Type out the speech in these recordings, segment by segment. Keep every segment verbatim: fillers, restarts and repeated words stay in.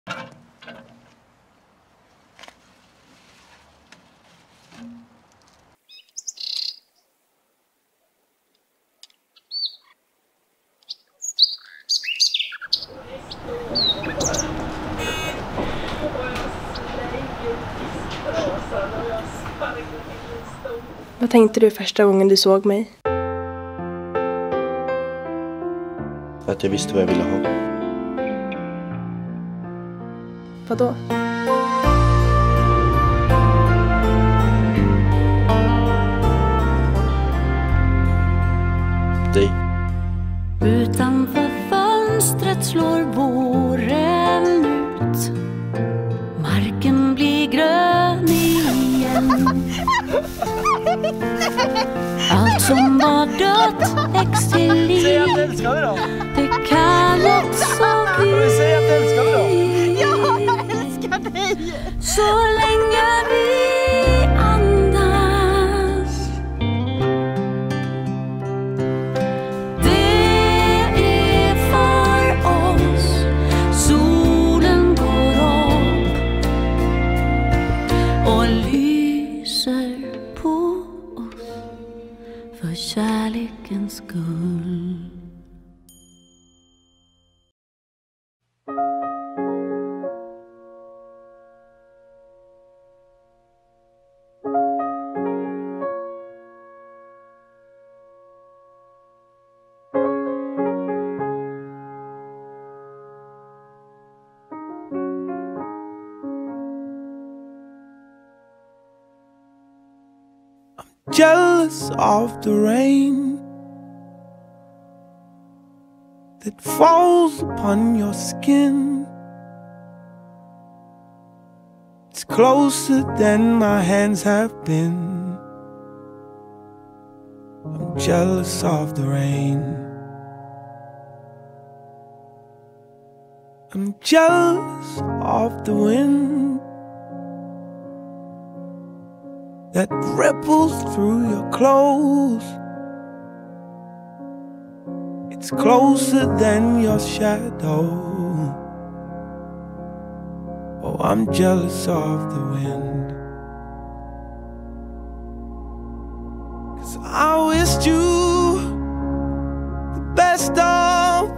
Vad tänkte du första gången du såg mig? Att jag visste vad jag ville ha. Vadå? Dig. Utanför fönstret slår våren ut. Marken blir grön igen. Allt som var dött väcks till liv. Säg att du älskar mig då. Det kan också bli. Men säg att du älskar mig då. Ja, jag älskar dig. Så länge vi andas. Det är för oss. Solen går upp och lyser på oss för kärlekens skull. Jealous of the rain that falls upon your skin. It's closer than my hands have been. I'm jealous of the rain. I'm jealous of the wind that ripples through your clothes. It's closer than your shadow. Oh, I'm jealous of the wind. 'Cause I wished you the best of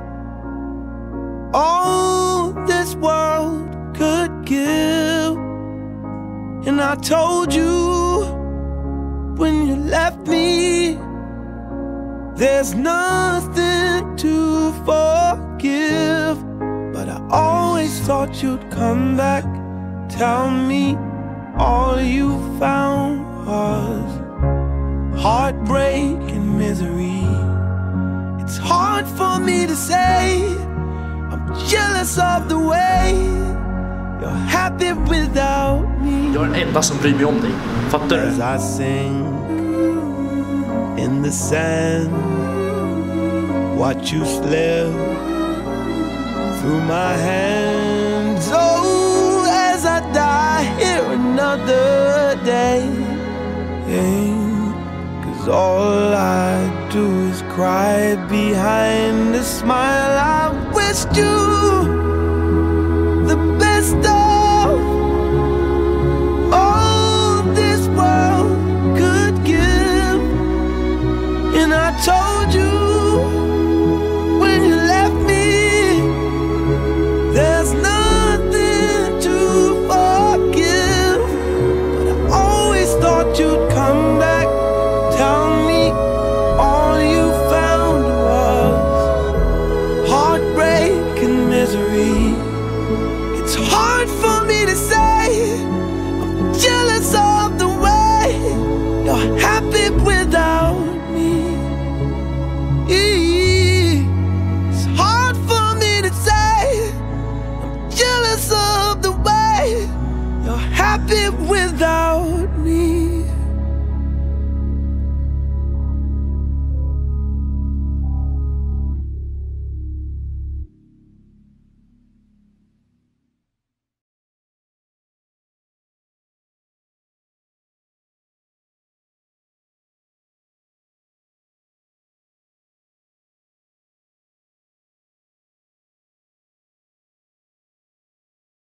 all this world could give. And I told you when you left me, there's nothing to forgive. But I always thought you'd come back, tell me all you found was heartbreak and misery. It's hard for me to say, I'm jealous of the way you're happy without me. Jag är den enda som bryr mig om dig. Fattar du? As I sing in the sand, watch you slip through my hands. Oh, as I die here another day. Yeah, 'cause all I do is cry behind the smile. I wished you the best of all this world could give. And I told you when you left me, there's nothing to forgive. But I always thought you'd come back, tell me all you found was heartbreak and misery. It's hard for me to say, I'm jealous of the way you're happy without me. It's hard for me to say, I'm jealous of the way you're happy without me.